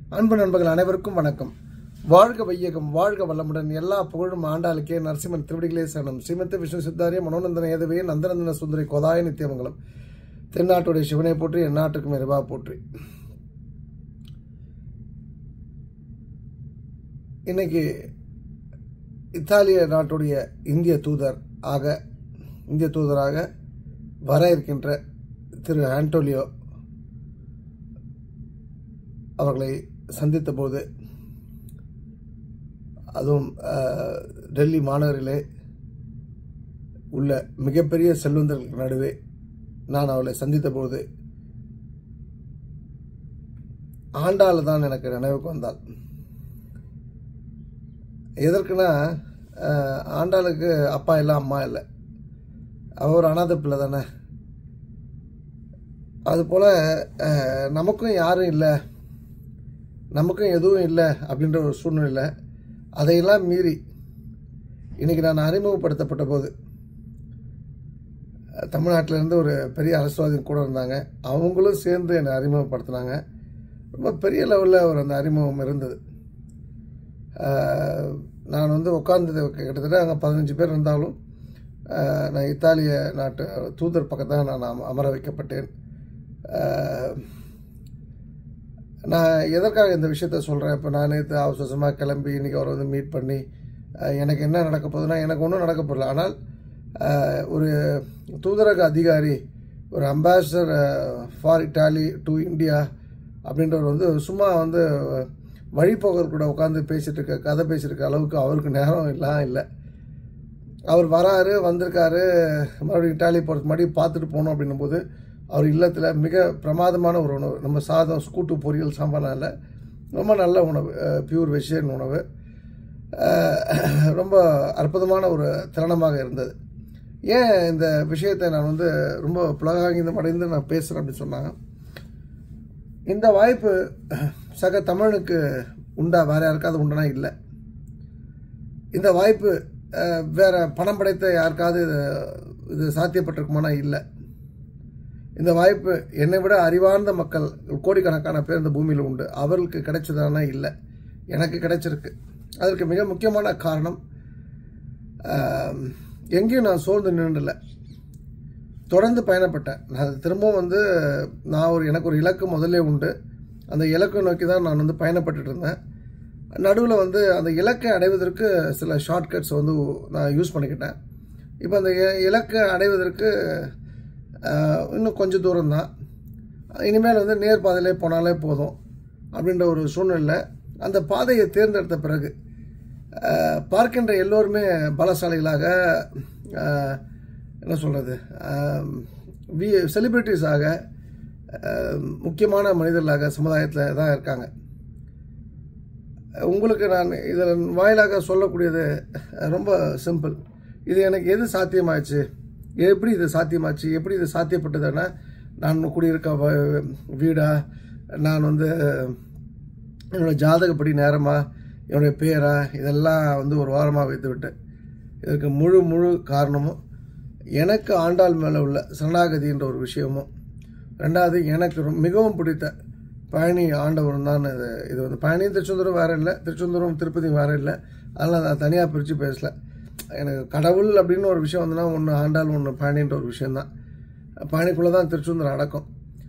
அன்பு நண்பர்கள் அனைவருக்கும் வணக்கம். வாழ்க வையகம், வாழ்க வளமுடன். எல்லா புகழும் ஆண்டாளுக்கே. நரசிம்மன் திருவடிகளே சரணம். ஸ்ரீமத் விஷ்ணு சித்தாரிய மனோநந்தன ஏதவே நந்தநந்தன சுந்தரி கோதாய நித்தியமங்கலம். தென்னாட்டுடைய சிவனை போற்றி, எந்நாட்டுக்கும் இறைவா போற்றி. இன்னைக்கு இத்தாலிய நாட்டுடைய இந்திய தூதராக வர இருக்கின்ற திரு ஆண்டோலியோ அவர்களை சந்தித்த போது, அதுவும் டெல்லி மாநகரிலே உள்ள மிகப்பெரிய செல்வந்தர்களுக்கு நடுவே நான் அவளை சந்தித்த போது ஆண்டாள் தான் எனக்கு நினைவுக்கு வந்தாள். எதற்குன்னா, ஆண்டாளுக்கு அப்பா இல்லை, அம்மா இல்லை, அவர் ஒரு அனாதை பிள்ளை தானே. அதுபோல் நமக்கும் யாரும் இல்லை, நமக்கும் எதுவும் இல்லை அப்படின்ற ஒரு சூழ்நிலை. அதையெல்லாம் மீறி இன்றைக்கி நான் அறிமுகப்படுத்தப்பட்ட போது தமிழ்நாட்டிலேருந்து ஒரு பெரிய அரசியல்வாதி கூட இருந்தாங்க. அவங்களும் சேர்ந்து என்னை அறிமுகப்படுத்தினாங்க. ரொம்ப பெரிய லெவலில் ஒரு அந்த அறிமுகம் இருந்தது. நான் உட்கார்ந்தது கிட்டத்தட்ட அங்கே 15 பேர் இருந்தாலும் நான் இத்தாலிய நாட்டு தூதர் பக்கத்தான் நான் அமர வைக்கப்பட்டேன். நான் எதற்காக இந்த விஷயத்த சொல்கிறேன்? இப்போ நான் நேற்று அவசரமாக கிளம்பி இன்றைக்கி அவரை மீட் பண்ணி எனக்கு என்ன நடக்க போகுதுன்னா, எனக்கு ஒன்றும் நடக்க போகல. ஆனால் ஒரு தூதரக அதிகாரி, ஒரு ambassador for Italy to India அப்படின்றவர் சும்மா வழிபோக்கர் கூட உட்காந்து கதை பேசிகிட்டு இருக்க அளவுக்கு அவருக்கு நேரம் இல்லை. அவர் வந்திருக்காரு, மறுபடியும் இட்டாலி போகிறதுக்கு முன்னாடி பார்த்துட்டு போகணும் அப்படின்னும் போது, அவர் இல்லத்தில் மிக பிரமாதமான ஒரு உணவு, நம்ம சாதம், கூட்டு பொரியல், சாம்பார், ரொம்ப நல்ல உணவு, பியூர் வெஜிடேரியன் உணவு, ரொம்ப அற்புதமான ஒரு தருணமாக இருந்தது. ஏன் இந்த விஷயத்தை நான் ரொம்ப புலகாங்கிதம் அடைந்து நான் பேசுகிறேன் அப்படின்னு சொன்னாங்க, இந்த வாய்ப்பு சக தமிழனுக்கு உண்டா, வேறு யாருக்காவது உண்டனா? இல்லை. இந்த வாய்ப்பு வேற பணம் படைத்த யாருக்காவது இது சாத்தியப்பட்டிருக்குமானா? இல்லை. இந்த வாய்ப்பு என்னை விட அறிவார்ந்த மக்கள் கோடிக்கணக்கான பேர் இந்த பூமியில் உண்டு, அவர்களுக்கு கிடைச்சதானா? இல்லை, எனக்கு கிடைச்சிருக்கு. அதற்கு மிக முக்கியமான காரணம், எங்கேயும் நான் சோர்ந்து நின்றுல, தொடர்ந்து பயணப்பட்டேன். நான் திரும்பவும் எனக்கு ஒரு இலக்கு முதல்ல உண்டு. அந்த இலக்கை நோக்கி தான் நான் பயணப்பட்டுட்டு இருந்தேன். நடுவில் அந்த இலக்கை அடைவதற்கு சில ஷார்ட்கட்ஸ் நான் யூஸ் பண்ணிக்கிட்டேன். இப்போ அந்த இலக்கை அடைவதற்கு இன்னும் கொஞ்சம் தூரம் தான், இனிமேல் நேர் பாதையிலே போனாலே போதும் அப்படின்ற ஒரு சூழ்நிலை. அந்த பாதையை தேர்ந்தெடுத்த பிறகு பார்க்கின்ற எல்லோருமே பலசாலிகளாக, என்ன சொல்கிறது, செலிபிரிட்டிஸாக, முக்கியமான மனிதர்களாக சமுதாயத்தில் தான் இருக்காங்க. உங்களுக்கு நான் இதில் வாயிலாக சொல்லக்கூடியது ரொம்ப சிம்பிள். இது எனக்கு எது சாத்தியமாச்சு, எப்படி இது சாத்தியமாச்சு, எப்படி இது சாத்தியப்பட்டதுன்னா, நான் குடியிருக்க வீடா, நான் என்னோடய ஜாதகப்படி நேரமாக, என்னுடைய பேரா, இதெல்லாம் ஒரு வாரமாக வைத்து விட்டு, இதற்கு முழு காரணமும் எனக்கு ஆண்டாள் மேலே உள்ள சரணாகதின்ற ஒரு விஷயமும், ரெண்டாவது எனக்கு மிகவும் பிடித்த பழனி ஆண்டவரும் தான். இது பழனியும் திருச்செந்தூரும் வேறு இல்லை, திருச்செந்தூரும் திருப்பதியும் வேறு இல்லை. அதனால் நான் தனியாக பிரித்து பேசலை. எனக்கு கடவுள் அப்படின்னு ஒரு விஷயம் ஒன்று ஆண்டாள், ஒன்று பழனின்ற ஒரு விஷயந்தான். பழனிக்குள்ளே தான் திருச்செந்தூர் அடக்கம்.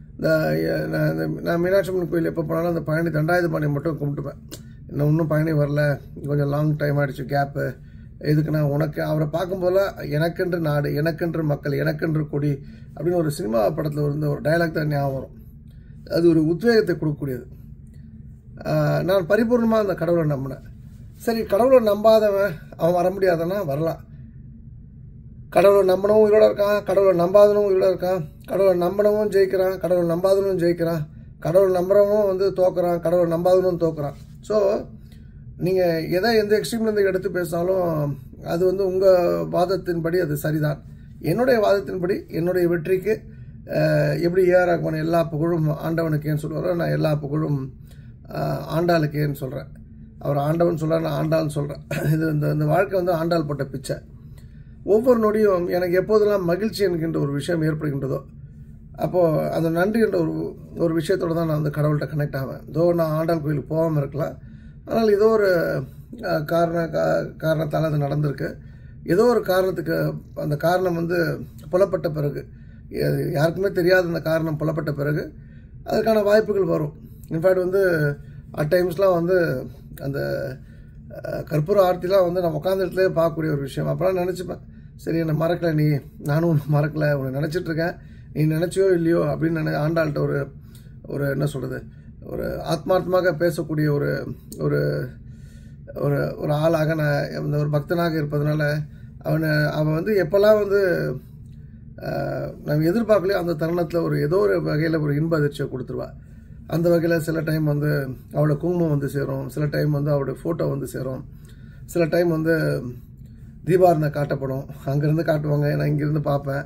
நான் மீனாட்சி அம்மன் கோயில் எப்போ போனாலும் அந்த பழனி தண்டாயுதபாணி மட்டும் கும்பிட்டுப்பேன். இன்னும் பழனி வரல, கொஞ்சம் லாங் டைம் ஆகிடுச்சு கேப்பு. இதுக்குன்னா உனக்கு அவரை பார்க்கும்போதெல்லாம் எனக்கென்று நாடு, எனக்கென்று மக்கள், எனக்கென்று கொடி அப்படின்னு ஒரு சினிமா படத்தில் ஒரு டைலாக் தான் ஞாபகம் வரும். அது ஒரு உத்வேகத்தை கொடுக்கக்கூடியது. நான் பரிபூர்ணமாக அந்த கடவுளை நம்பினேன். சரி, கடவுளை நம்பாதவன் அவன் வர முடியாதனா? வரலாம். கடவுளை நம்பினவும் உயிரோட இருக்கான், கடவுளை நம்பாதனும் உயிரோட இருக்கான், கடவுளை நம்பினவும் ஜெயிக்கிறான், கடவுளை நம்பாதனும் ஜெயிக்கிறான், கடவுள் நம்புறவனும் தோக்குறான், கடவுள் நம்பாதனும் தோக்குறான். ஸோ நீங்கள் எந்த எக்ஸ்ட்ரீம்லேருந்து எடுத்து பேசினாலும் அது உங்கள் வாதத்தின்படி அது சரிதான். என்னுடைய வாதத்தின்படி என்னுடைய வெற்றிக்கு எப்படி ஏஆர் ரஹ்மான் எல்லா புகழும் ஆண்டவனுக்கேன்னு சொல்லுவாரோ, நான் எல்லா புகழும் ஆண்டாளுக்கேன்னு சொல்கிறேன். அவர் ஆண்டவன் சொல்கிறார், நான் ஆண்டாள்னு சொல்கிறேன். இது இந்த வாழ்க்கை ஆண்டாள் போட்ட பிச்சை. ஒவ்வொரு நொடியும் எனக்கு எப்போதெல்லாம் மகிழ்ச்சி என்கின்ற ஒரு விஷயம் ஏற்படுகின்றதோ, அப்போது அந்த நன்றி என்ற ஒரு விஷயத்தோடு தான் நான் வந்து கடவுள்கிட்ட கனெக்ட் ஆவேன். தோ நான் ஆண்டாள் கோயிலுக்கு போகாமல் இருக்கலாம், ஆனால் ஏதோ ஒரு காரணத்தால் அது நடந்திருக்கு. ஏதோ ஒரு காரணத்துக்கு அந்த காரணம் வந்து புலப்பட்ட பிறகு, யாருக்குமே தெரியாத அந்த காரணம் புலப்பட்ட பிறகு அதுக்கான வாய்ப்புகள் வரும். இன்ஃபேக்ட் வந்து அட் டைம்ஸ்லாம் வந்து அந்த கற்பூர ஆர்த்திலாம் வந்து நான் உட்காந்த இடத்துலேயே பார்க்கக்கூடிய ஒரு விஷயம். அப்போலாம் நினச்சிப்பேன், சரி என்னை மறக்கலை நீ, நானும் ஒன்று மறக்கலை, உன்னை நினச்சிட்ருக்கேன், நீ நினச்சியோ இல்லையோ அப்படின்னு ஆண்டாள்கிட்ட ஒரு என்ன சொல்கிறது, ஒரு ஆத்மார்த்தமாக பேசக்கூடிய ஒரு ஒரு ஒரு ஆளாக நான் ஒரு பக்தனாக இருப்பதனால அவன் வந்து எப்போல்லாம் வந்து நம்ம எதிர்பார்க்கலையோ அந்த தருணத்தில் ஏதோ ஒரு வகையில் ஒரு இன்ப அதிர்ச்சியை கொடுத்துருவா. அந்த வகையில் சில டைம் வந்து அவளோட குங்குமம் வந்து சேரும், சில டைம் வந்து அவளோட ஃபோட்டோ வந்து சேரும், சில டைம் வந்து தீபாரணை காட்டப்படும், அங்கேருந்து காட்டுவாங்க, நான் இங்கேருந்து பார்ப்பேன்.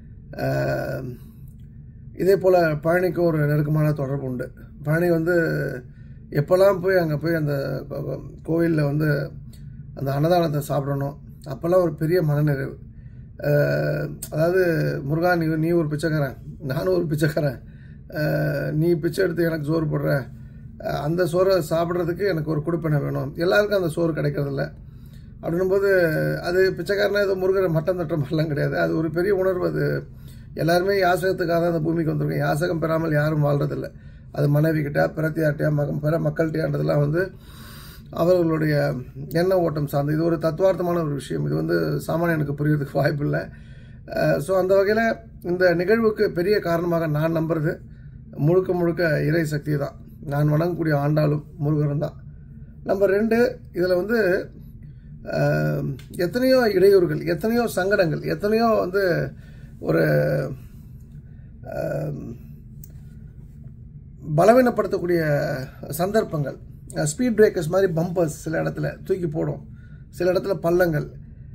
இதே போல் பழனிக்கும் ஒரு நெருக்கமான தொடர்பு உண்டு. பழனி வந்து எப்போல்லாம் போய் அங்கே போய் அந்த கோயிலில் வந்து அந்த அன்னதானத்தை சாப்பிடணும், அப்போல்லாம் ஒரு பெரிய மனநிறைவு. அதாவது முருகா, நீ ஒரு பிச்சைக்காரன், நானும் ஒரு பிச்சைக்காரன், நீ பிச்சை எடுத்து எனக்கு சோறு போடுற, அந்த சோறை சாப்பிட்றதுக்கு எனக்கு ஒரு குடுப்பனை வேணும். எல்லாருக்கும் அந்த சோறு கிடைக்கிறதில்ல. அப்படின்னும்போது அது பிச்சைக்காரனா ஏதோ முருகரை மட்டம் தட்டுற மாதிரிலாம் கிடையாது. அது ஒரு பெரிய உணர்வு. அது எல்லாருமே யாசகத்துக்காக தான் அந்த பூமிக்கு வந்திருக்கோம். யாசகம் பெறாமல் யாரும் வாழ்றதில்லை. அது மனைவி கிட்ட, பிரத்தியார்ட்டியா, பிற மக்கள்கிட்டன்றதெல்லாம் வந்து அவர்களுடைய எண்ண ஓட்டம் சார்ந்து இது ஒரு தத்துவார்த்தமான ஒரு விஷயம். இது வந்து சாமானியனுக்கு புரியறதுக்கு வாய்ப்பு இல்லை. ஸோ அந்த வகையில் இந்த நிகழ்வுக்கு பெரிய காரணமாக நான் நம்புறது முழுக்க முழுக்க இறை சக்தி தான். நான் வணங்கக்கூடிய ஆண்டாளும் முருகரும் தான். நம்பர் 2, இதில் வந்து எத்தனையோ இடையூறுகள், எத்தனையோ சங்கடங்கள், எத்தனையோ வந்து ஒரு பலவீனப்படுத்தக்கூடிய சந்தர்ப்பங்கள், ஸ்பீட் பிரேக்கர்ஸ் மாதிரி பம்பர்ஸ் சில இடத்துல தூக்கி போடும், சில இடத்துல பள்ளங்கள்,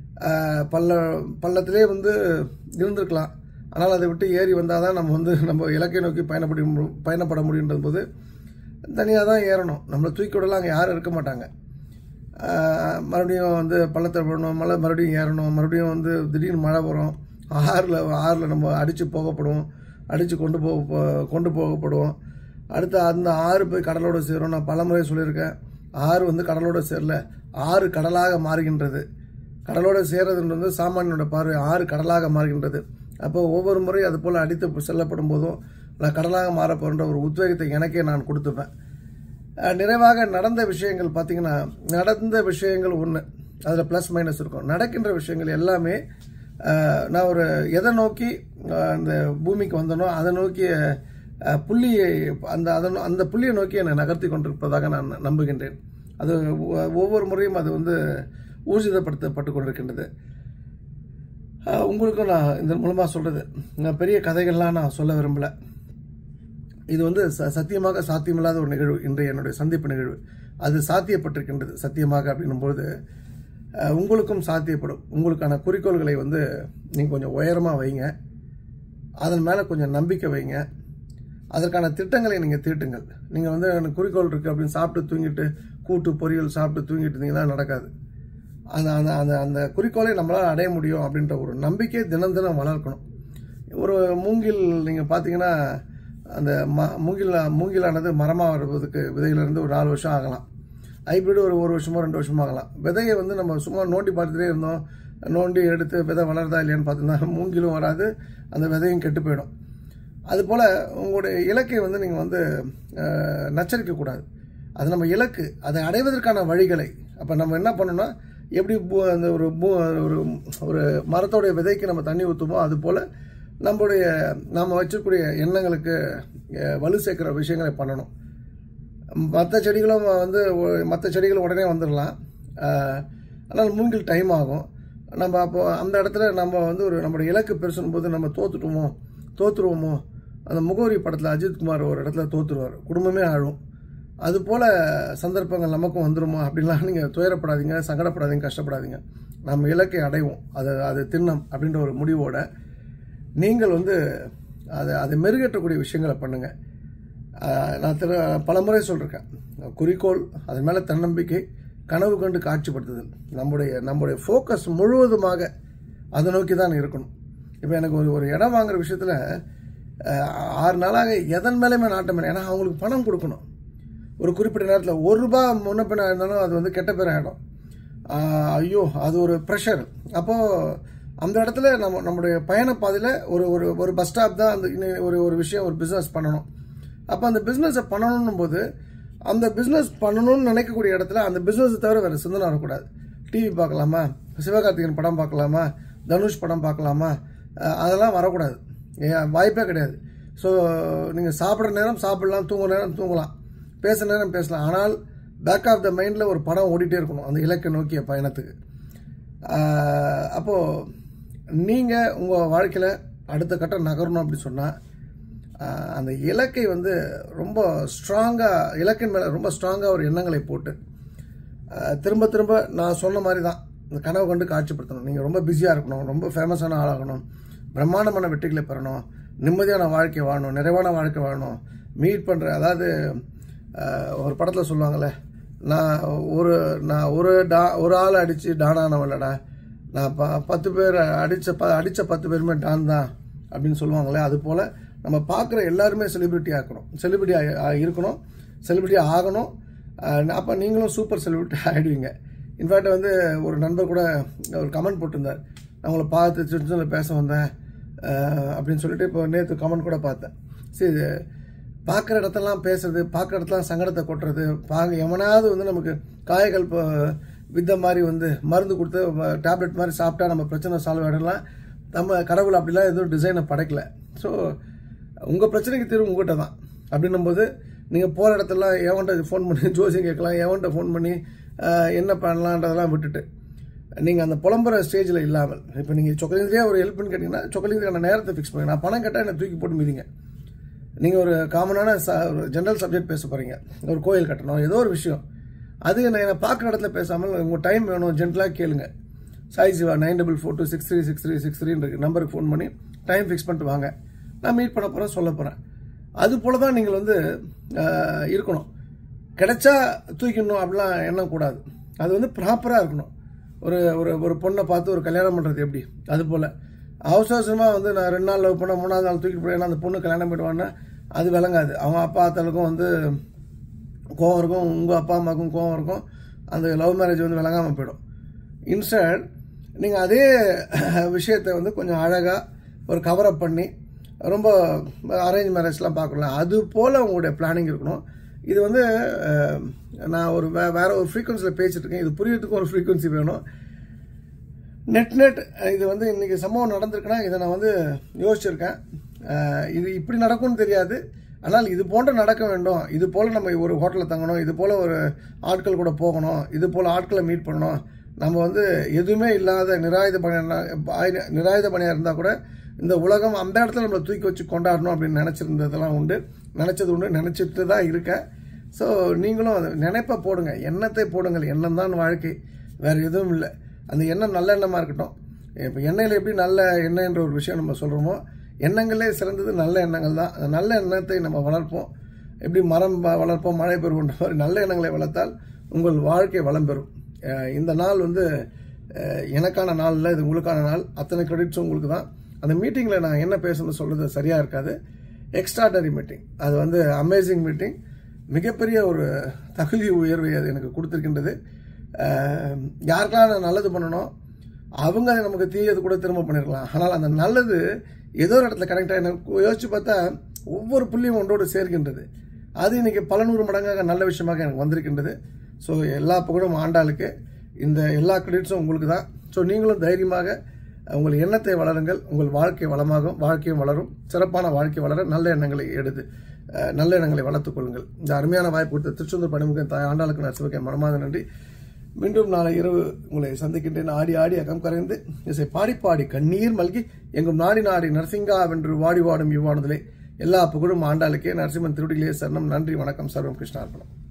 பள்ளத்திலே வந்து இருந்திருக்கலாம், ஆனால் அதை விட்டு ஏறி வந்தால் தான் நம்ம வந்து நம்ம இலக்கை நோக்கி பயணப்பட முடியுன்றது போது தனியாக தான் ஏறணும். நம்மளை தூக்கி விடலாம், அங்கே யாரும் இருக்க மாட்டாங்க. மறுபடியும் வந்து பள்ளத்தை விடணும், மறுபடியும் ஏறணும், மறுபடியும் வந்து திடீர்னு மழை வரும், ஆறில் நம்ம அடித்து போகப்படுவோம், அடித்து கொண்டு போகப்படுவோம். அடுத்து அந்த ஆறு போய் கடலோடு சேரும். நான் பலமுறை சொல்லியிருக்கேன், ஆறு வந்து கடலோடு சேரல, ஆறு கடலாக மாறுகின்றது. கடலோடு சேர்றதுன்றது சாமானியனோட பார்வை, ஆறு கடலாக மாறுகின்றது. அப்போ ஒவ்வொரு முறையும் அது போல் அடித்து செல்லப்படும் போதும் நான் கடலாக மாறப்போன்ற ஒரு உத்வேகத்தை எனக்கே நான் கொடுத்துப்பேன். நிறைவாக நடந்த விஷயங்கள் பார்த்திங்கன்னா, நடந்த விஷயங்கள் ஒன்று, அதில் ப்ளஸ் மைனஸ் இருக்கும். நடக்கின்ற விஷயங்கள் எல்லாமே நான் ஒரு எதை நோக்கி அந்த பூமிக்கு வந்தனோ அதை நோக்கிய புள்ளியை அந்த புள்ளியை நோக்கி என்னை நகர்த்தி கொண்டிருப்பதாக நான் நம்புகின்றேன். அது ஒவ்வொரு முறையும் அது வந்து ஊர்ஜிதப்படுத்தப்பட்டு கொண்டிருக்கின்றது. உங்களுக்கும் நான் இதன் மூலமாக சொல்கிறது, நான் பெரிய கதைகள்லாம் நான் சொல்ல விரும்பலை. இது வந்து சத்தியமாக சாத்தியமில்லாத ஒரு நிகழ்வு. இன்றைய என்னுடைய சந்திப்பு நிகழ்வு அது சாத்தியப்பட்டிருக்கின்றது சத்தியமாக. அப்படின்னும்போது உங்களுக்கும் சாத்தியப்படும். உங்களுக்கான குறிக்கோள்களை வந்து நீங்கள் கொஞ்சம் உயரமாக வைங்க, அதன் மேலே கொஞ்சம் நம்பிக்கை வைங்க, அதற்கான திட்டங்களை நீங்கள் தீட்டுங்கள். நீங்கள் வந்து எனக்கு குறிக்கோள் இருக்குது அப்படின்னு சாப்பிட்டு தூங்கிட்டு, கூட்டு பொரியல் சாப்பிட்டு தூங்கிட்டு இருந்தீங்கன்னா நடக்காது. அந்த அந்த அந்த அந்த குறிக்கோளை நம்மளால் அடைய முடியும் அப்படின்ற ஒரு நம்பிக்கை தினம் தினம் வளர்க்கணும். ஒரு மூங்கில் நீங்கள் பார்த்தீங்கன்னா, அந்த மூங்கிலானது மரமாக வருவதுக்கு விதையிலேருந்து ஒரு 4 வருஷம் ஆகலாம். ஹைப்ரிட் ஒரு வருஷமோ 2 வருஷமோ ஆகலாம். விதையை வந்து நம்ம சும்மா நோண்டி பார்த்துட்டே இருந்தோம், நோண்டி எடுத்து விதை வளருதா இல்லையான்னு பார்த்தீங்கன்னா மூங்கிலும் வராது, அந்த விதையும் கெட்டு போயிடும். அதுபோல் உங்களுடைய இலக்கை வந்து நீங்கள் வந்து நச்சரிக்கக்கூடாது. அது நம்ம இலக்கு, அதை அடைவதற்கான வழிகளை அப்போ நம்ம என்ன பண்ணணும்னா, எப்படி அந்த ஒரு மரத்தோடைய விதைக்கு நம்ம தண்ணி ஊற்றுமோ அதுபோல் நாம் வச்சிருக்கூடிய எண்ணங்களுக்கு வலு சேர்க்குற விஷயங்களை பண்ணணும். மற்ற செடிகளும் உடனே வந்துடலாம், ஆனால் மூங்கில் டைம் ஆகும். நம்ம அப்போ அந்த இடத்துல நம்ம வந்து நம்மளுடைய இலக்கு பெருசும் போது நம்ம தோற்றுருவோமோ. அந்த முகவரி படத்தில் அஜித்குமார் ஒரு இடத்துல தோற்றுருவார், குடும்பமே ஆழும். அதுபோல் சந்தர்ப்பங்கள் நமக்கும் வந்துடுமோ அப்படின்லாம் நீங்கள் துயரப்படாதீங்க, சங்கடப்படாதீங்க, கஷ்டப்படாதீங்க. நம்ம இலக்கை அடைவோம், அது திண்ணம் அப்படின்ற ஒரு முடிவோட நீங்கள் வந்து அதை மெருகேற்றக்கூடிய விஷயங்களை பண்ணுங்கள். நான் பல முறை சொல்லியிருக்கேன், குறிக்கோள், அதன் மேலே தன்னம்பிக்கை, கனவு கண்டு காட்சிப்படுத்துதல், நம்முடைய ஃபோக்கஸ் முழுவதுமாக அதை நோக்கி தான் இருக்கணும். இப்போ எனக்கு ஒரு இடம் வாங்குற விஷயத்தில் 6 நாளாக எதன் மேலேயுமே நாட்டம் இல்லை. ஏன்னா அவங்களுக்கு பணம் கொடுக்கணும். ஒரு குறிப்பிட்ட நேரத்தில் ₹1 முன்ன பின்ன இருந்தாலும் அது வந்து கெட்ட பேர் ஆகிடும். ஐயோ, அது ஒரு ப்ரெஷர். அப்போது அந்த இடத்துல நம்முடைய பயண பாதையில் ஒரு பஸ் ஸ்டாப் தான் அந்த ஒரு விஷயம், ஒரு பிஸ்னஸ் பண்ணணும். அப்போ அந்த பிஸ்னஸை பண்ணணும் போது அந்த பிஸ்னஸ் பண்ணணும்னு நினைக்கக்கூடிய இடத்துல அந்த பிஸ்னஸை தவிர வேறு சிந்தனை வரக்கூடாது. டிவி பார்க்கலாமா, சிவகார்த்திகேயன் படம் பார்க்கலாமா, தனுஷ் படம் பார்க்கலாமா, அதெல்லாம் வரக்கூடாது. வாய்ப்பே கிடையாது. ஸோ நீங்கள் சாப்பிட்ற நேரம் சாப்பிடலாம், தூங்குற நேரம் தூங்கலாம், பேசுகிற நேரம் பேசலாம். ஆனால் பேக் ஆஃப் த மைண்டில் ஒரு படம் ஓடிட்டே இருக்கணும் அந்த இலக்கை நோக்கிய பயணத்துக்கு. அப்போது நீங்கள் உங்கள் வாழ்க்கையில் அடுத்த கட்டம் நகரணும் அப்படி சொன்னால் அந்த இலக்கை வந்து ரொம்ப ஸ்ட்ராங்காக, இலக்கின் மேலே ரொம்ப ஸ்ட்ராங்காக ஒரு எண்ணங்களை போட்டு திரும்ப திரும்ப நான் சொன்ன மாதிரி தான் இந்த கனவு கண்டு காட்சிப்படுத்தணும். நீங்கள் ரொம்ப பிஸியாக இருக்கணும், ரொம்ப ஃபேமஸான ஆளாகணும், பிரம்மாண்டமான வெற்றிகளை பெறணும், நிம்மதியான வாழ்க்கை வாழணும், நிறைவான வாழ்க்கை வாழணும், மீட் பண்ணுற, அதாவது ஒரு படத்தில் சொல்லுவாங்கள்ல, நான் ஒரு ஆளை அடித்து டானானவன்லடா, நான் 10 பேர் அடித்த 10 பேருமே டான் தான் அப்படின்னு சொல்லுவாங்களே. அது போல் நம்ம பார்க்குற எல்லாருமே செலிபிரிட்டி இருக்கணும், செலிபிரிட்டி ஆகணும். அப்போ நீங்களும் சூப்பர் செலிபிரிட்டி ஆகிடுவீங்க. இன்ஃபேக்ட் வந்து ஒரு நண்பர் கூட ஒரு கமெண்ட் போட்டிருந்தார், நான் உங்களை பார்த்து சின்ன பேச வந்தேன் அப்படின்னு சொல்லிட்டு. இப்போ நேற்று கமெண்ட் கூட பார்த்தேன். சரி, பார்க்குற இடத்தெல்லாம் பேசுறது, பார்க்குற இடத்துல சங்கடத்தை கொட்டுறது, எவனாவது வந்து நமக்கு காயங்கள் வித்த மாதிரி வந்து மருந்து கொடுத்து டேப்லெட் மாதிரி சாப்பிட்டா நம்ம பிரச்சனை சால்வ் ஆகிடலாம். நம்ம கடவுள் அப்படிலாம் எதுவும் டிசைனை படைக்கல. ஸோ உங்கள் பிரச்சனைக்கு தீர்வு உங்கள்கிட்ட தான். அப்படின்னும் போது நீங்கள் போகிற இடத்துலாம் எவன்கிட்ட ஃபோன் பண்ணி ஜோசியம் கேட்கலாம், எவன்கிட்ட ஃபோன் பண்ணி என்ன பண்ணலான்றதெல்லாம் விட்டுட்டு நீங்கள் அந்த புலம்புற ஸ்டேஜில் இல்லாமல், இப்போ நீங்கள் சொக்கலிங்கத்தையே ஒரு ஹெல்ப்னு கேட்டிங்கன்னா சொக்கலிங்கத்துக்கான நேரத்தை ஃபிக்ஸ் பண்ணுங்க. நான் பணம் கேட்டால் என்னை தூக்கி போட்டு மீதிங்க. நீங்கள் ஒரு காமனான ஜென்ரல் சப்ஜெக்ட் பேச போகிறீங்க, ஒரு கோயில் கட்டணும், ஏதோ ஒரு விஷயம், அது என்னை பார்க்குற இடத்துல பேசாமல் உங்கள் டைம் வேணும் ஜென்டலாக கேளுங்க. சாய் சிவா 9442636363 நம்பருக்கு ஃபோன் பண்ணி டைம் ஃபிக்ஸ் பண்ணிட்டு வாங்க, நான் மீட் பண்ண போகிறேன், சொல்ல போகிறேன். அது போல தான் நீங்கள் வந்து இருக்கணும். கிடைச்சா தூக்கிடணும் அப்படிலாம் எண்ணக்கூடாது. அது வந்து ப்ராப்பராக இருக்கணும். ஒரு பொண்ணை பார்த்து ஒரு கல்யாணம் பண்ணுறது எப்படி, அது போல் அவசரமாக வந்து நான் 2 நாள் லவ் பண்ண 3ஆவது நாள் தூக்கிட்டு போய் அந்த பொண்ணு கல்யாணம் பண்ணிடுவான்னா அது விளங்காது. அவங்க அப்பா அத்தாளுக்கும் வந்து கோவம் இருக்கும், உங்கள் அப்பா அம்மாவுக்கும் கோவம் இருக்கும், அந்த லவ் மேரேஜ் வந்து விளங்காமல் போயிடும். இன்ஸ்டட் நீங்கள் அதே விஷயத்தை வந்து கொஞ்சம் அழகாக ஒரு கவரப் பண்ணி ரொம்ப அரேஞ்ச் மேரேஜ்லாம் பார்க்கலாம். அது போல் உங்களுடைய பிளானிங் இருக்கணும். இது வந்து நான் வேற ஒரு ஃப்ரீக்வன்சியில் பேசிட்டு இருக்கேன். இது புரியறதுக்கும் ஒரு ஃப்ரீக்வன்சி வேணும். நெட் இது வந்து இன்றைக்கி சம்பவம் நடந்திருக்குன்னா இதை நான் வந்து யோசிச்சிருக்கேன். இது இப்படி நடக்கும்னு தெரியாது, ஆனால் இது போன்ற நடக்க வேண்டும். இது போல் நம்ம ஒரு ஹோட்டலில் தங்கணும், இது போல் ஒரு ஆட்கள் கூட போகணும், இது போல் ஆட்களை மீட் பண்ணணும். நம்ம வந்து எதுவுமே இல்லாத நிராயுத பணியாக இருந்தால் கூட இந்த உலகம் அந்த இடத்துல நம்மளை தூக்கி வச்சு கொண்டாடணும் அப்படின்னு நினச்சிருந்ததெல்லாம் உண்டு, நினச்சிட்டு தான் இருக்கேன். ஸோ நீங்களும் அதை நினைப்பை போடுங்க, எண்ணத்தை போடுங்கள். எண்ணம் தான் வாழ்க்கை, வேறு எதுவும் இல்லை. அந்த எண்ணம் நல்ல எண்ணமாக இருக்கட்டும். இப்போ எண்ணெயில் எப்படி நல்ல எண்ணெய் என்ற ஒரு விஷயம் நம்ம சொல்கிறோமோ, எண்ணங்களே சிறந்தது நல்ல எண்ணங்கள் தான். அந்த நல்ல எண்ணத்தை நம்ம வளர்ப்போம். எப்படி மரம் வளர்ப்போம், மழை பெறுவோன்ற மாதிரி நல்ல எண்ணங்களை வளர்த்தால் உங்கள் வாழ்க்கை வளம் பெறும். இந்த நாள் வந்து எனக்கான நாள் இல்லை, இது உங்களுக்கான நாள். அத்தனை கிரெடிட்ஸும் உங்களுக்கு தான். அந்த மீட்டிங்கில் நான் என்ன பேசணும்னு சொல்கிறது சரியாக இருக்காது. எக்ஸ்ட்ராடனரி மீட்டிங், அது வந்து அமேசிங் மீட்டிங். மிகப்பெரிய ஒரு தகுதி உயர்வை அது எனக்கு கொடுத்துருக்கின்றது. யாருக்கெல்லாம் நான் நல்லது பண்ணணும், அவங்க அதை நமக்கு தீயது கூட திரும்ப பண்ணிருக்கலாம். ஆனால் அந்த நல்லது ஏதோ ஒரு இடத்துல கனெக்டாக எனக்கு யோசிச்சு பார்த்தா ஒவ்வொரு புள்ளியும் ஒன்றோடு சேர்க்கின்றது. அது இன்னைக்கு பல 100 மடங்காக நல்ல விஷயமாக எனக்கு வந்திருக்கின்றது. ஸோ எல்லா புகழும் ஆண்டாளுக்கு, இந்த எல்லா கிரெடிட்ஸும் உங்களுக்கு தான். ஸோ நீங்களும் தைரியமாக உங்கள் எண்ணத்தை வளருங்கள், உங்கள் வாழ்க்கை வளமாகும், வாழ்க்கையும் வளரும். சிறப்பான வாழ்க்கை வளர நல்ல எண்ணங்களை எடுத்து நல்ல எண்ணங்களை வளர்த்துக் கொள்ளுங்கள். இந்த அருமையான வாய்ப்பு கொடுத்த திருச்செந்தூர் பணிமுக தாய் ஆண்டாளுக்கு நான் சிவகை மனமார்ந்த நன்றி. மீண்டும் நாளை இரவு உங்களை சந்திக்கின்றேன். ஆடி ஆடி அகம் கரைந்து இசை பாடி பாடி கண்ணீர் மல்கி எங்கும் நாடி நாடி நரசிங்கா வென்று வாடி வாடும் இவ்வாணுதலே. எல்லா புகழும் ஆண்டாளுக்கே. நரசிம்மன் திருடிகளே சரணம். நன்றி, வணக்கம். சர்வம் கிருஷ்ணார்பணம்.